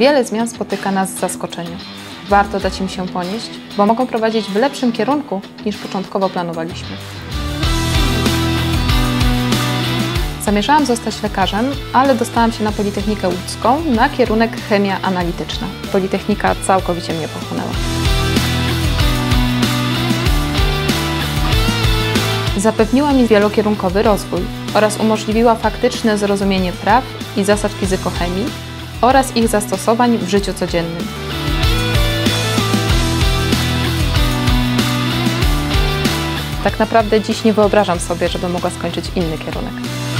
Wiele zmian spotyka nas z zaskoczenia. Warto dać im się ponieść, bo mogą prowadzić w lepszym kierunku, niż początkowo planowaliśmy. Zamierzałam zostać lekarzem, ale dostałam się na Politechnikę Łódzką na kierunek chemia analityczna. Politechnika całkowicie mnie pochłonęła. Zapewniła mi wielokierunkowy rozwój oraz umożliwiła faktyczne zrozumienie praw i zasad fizykochemii oraz ich zastosowań w życiu codziennym. Tak naprawdę dziś nie wyobrażam sobie, żebym mogła skończyć inny kierunek.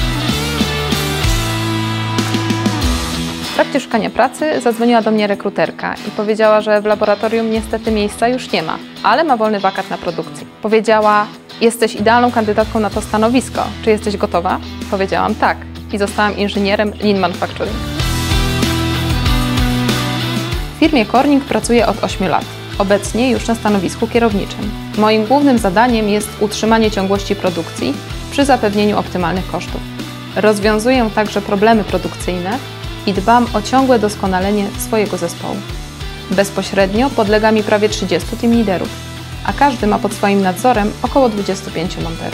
W trakcie szukania pracy zadzwoniła do mnie rekruterka i powiedziała, że w laboratorium niestety miejsca już nie ma, ale ma wolny wakat na produkcji. Powiedziała: jesteś idealną kandydatką na to stanowisko. Czy jesteś gotowa? Powiedziałam tak i zostałam inżynierem Lean Manufacturing. W firmie Corning pracuję od 8 lat. Obecnie już na stanowisku kierowniczym. Moim głównym zadaniem jest utrzymanie ciągłości produkcji przy zapewnieniu optymalnych kosztów. Rozwiązuję także problemy produkcyjne i dbam o ciągłe doskonalenie swojego zespołu. Bezpośrednio podlega mi prawie 30 team liderów, a każdy ma pod swoim nadzorem około 25 mentorów.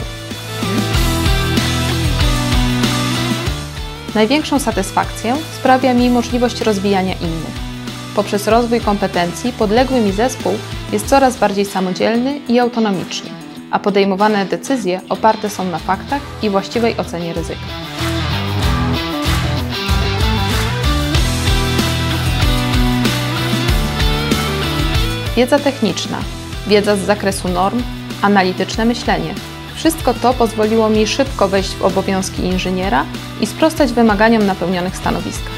Największą satysfakcję sprawia mi możliwość rozwijania innych. Poprzez rozwój kompetencji podległy mi zespół jest coraz bardziej samodzielny i autonomiczny, a podejmowane decyzje oparte są na faktach i właściwej ocenie ryzyka. Wiedza techniczna, wiedza z zakresu norm, analityczne myślenie. Wszystko to pozwoliło mi szybko wejść w obowiązki inżyniera i sprostać wymaganiom na pełnionych stanowiskach.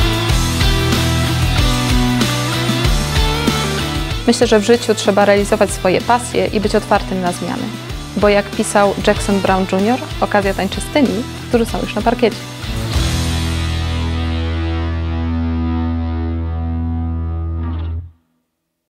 Myślę, że w życiu trzeba realizować swoje pasje i być otwartym na zmiany. Bo jak pisał Jackson Brown Jr., okazja tańczy z tymi, którzy są już na parkiecie.